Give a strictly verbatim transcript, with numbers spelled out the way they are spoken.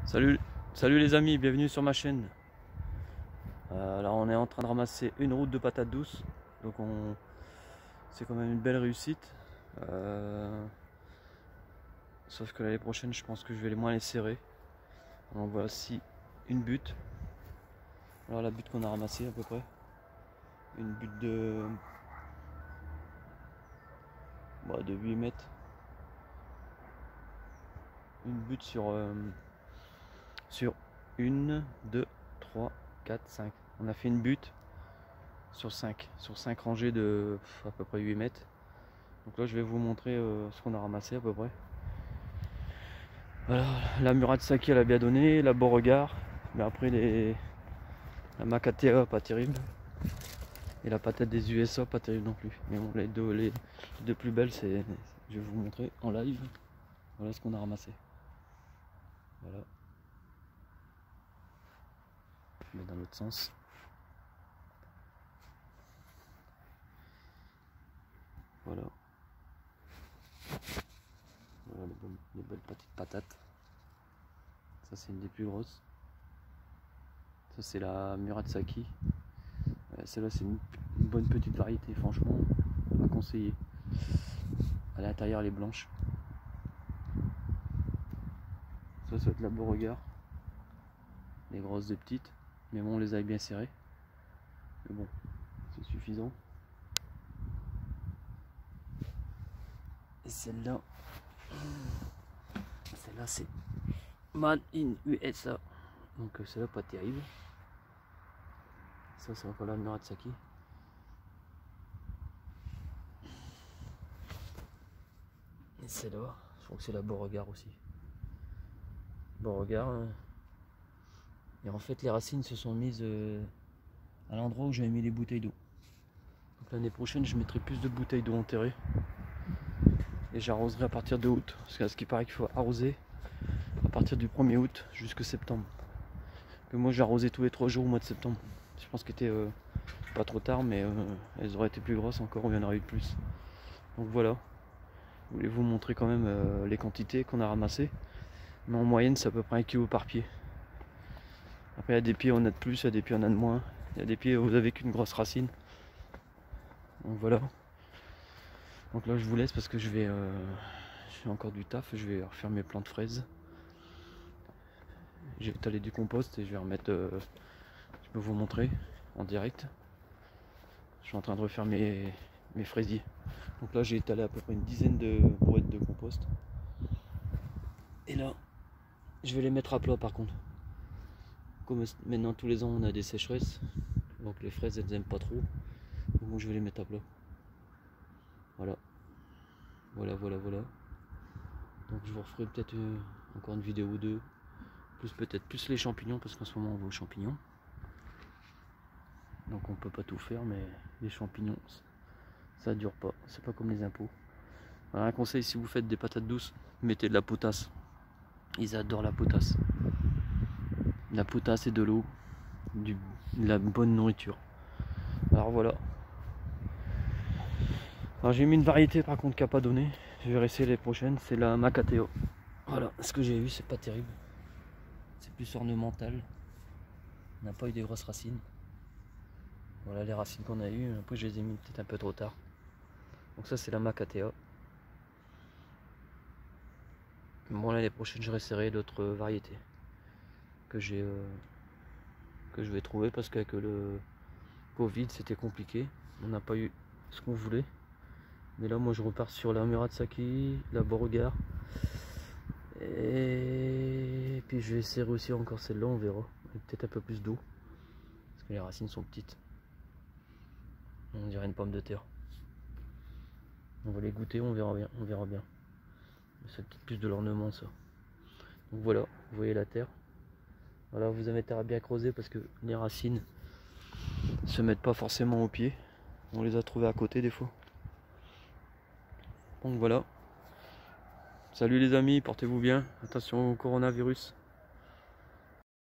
Salut, salut les amis, bienvenue sur ma chaîne. Euh, là on est en train de ramasser une route de patates douces, donc on c'est quand même une belle réussite. Euh, sauf que l'année prochaine je pense que je vais les moins les serrer. Donc voici une butte. Alors la butte qu'on a ramassée à peu près, une butte de bah, de huit mètres, une butte sur euh, sur une, deux, trois, quatre, cinq. On a fait une butte sur cinq, sur cinq rangées de pff, à peu près huit mètres. Donc là je vais vous montrer euh, ce qu'on a ramassé à peu près. Voilà, la Muratsaki elle a bien donné, la Beauregard, mais après les la Makatea pas terrible. Et la patate des U S A pas terrible non plus. Mais bon, les deux, les deux plus belles, c'est, je vais vous montrer en live. Voilà ce qu'on a ramassé. Voilà. Je mets dans l'autre sens. Voilà. Voilà les, bonnes, les belles petites patates. Ça c'est une des plus grosses. Ça c'est la Muratsaki. Euh, Celle-là c'est une, une bonne petite variété, franchement, à conseiller. À l'intérieur elle est blanche. Ça ça va être la Beauregard. Les grosses des petites. Mais bon on les a bien serrées. Mais bon, c'est suffisant. Et celle-là, celle-là c'est Made in U S A. Donc celle-là pas terrible. Ça c'est encore la Muratsaki. Et celle-là, je crois que c'est la Beauregard aussi. Beauregard. Hein. Et en fait les racines se sont mises euh, à l'endroit où j'avais mis les bouteilles d'eau. Donc l'année prochaine je mettrai plus de bouteilles d'eau enterrées. Et j'arroserai à partir de août. Parce qu'à ce qui paraît qu'il faut arroser à partir du premier août jusqu'à septembre. Que moi j'ai arrosé tous les trois jours au mois de septembre. Je pense qu'il était euh, pas trop tard, mais euh, elles auraient été plus grosses encore, on y en aurait eu de plus. Donc voilà. Je voulais vous montrer quand même euh, les quantités qu'on a ramassées. Mais en moyenne c'est à peu près un kilo par pied. Après il y a des pieds on a de plus, il y a des pieds on a de moins. Il y a des pieds où vous avez qu'une grosse racine. Donc voilà. Donc là je vous laisse parce que je vais euh, j'ai encore du taf, je vais refaire mes plants de fraises. J'ai étalé du compost et je vais remettre euh, je peux vous montrer en direct. Je suis en train de refaire mes, mes fraisiers. Donc là j'ai étalé à peu près une dizaine de brouettes de compost. Et là je vais les mettre à plat par contre. Comme maintenant tous les ans on a des sécheresses, donc les fraises elles n'aiment pas trop. Donc moi je vais les mettre à plat. Voilà. Voilà voilà voilà. Donc je vous referai peut-être euh, encore une vidéo ou deux. Plus peut-être plus les champignons parce qu'en ce moment on va aux champignons. Donc on peut pas tout faire, mais les champignons ça dure pas. C'est pas comme les impôts. Alors, un conseil, si vous faites des patates douces, mettez de la potasse. Ils adorent la potasse. La potasse et de l'eau, de la bonne nourriture. Alors voilà. Alors j'ai mis une variété par contre qui n'a pas donné. Je vais essayer les prochaines. C'est la Makatea. Voilà, ce que j'ai eu, c'est pas terrible. C'est plus ornemental. On n'a pas eu des grosses racines. Voilà les racines qu'on a eues. Après je les ai mis peut-être un peu trop tard. Donc ça c'est la Makatea. Bon l'année prochaine je réessayerai d'autres variétés que j'ai euh, que je vais trouver parce qu'avec le Covid c'était compliqué. On n'a pas eu ce qu'on voulait. Mais là moi je repars sur la Muratsaki, la Beauregard. Et puis je vais essayer aussi encore celle-là, on verra. Peut-être un peu plus d'eau. Parce que les racines sont petites. On dirait une pomme de terre. On va les goûter, on verra bien. On verra bien. C'est peut-être plus de l'ornement ça. Donc voilà, vous voyez la terre. Voilà, vous avez intérêt à bien creuser parce que les racines se mettent pas forcément au pied. On les a trouvées à côté des fois. Donc voilà. Salut les amis, portez-vous bien. Attention au coronavirus.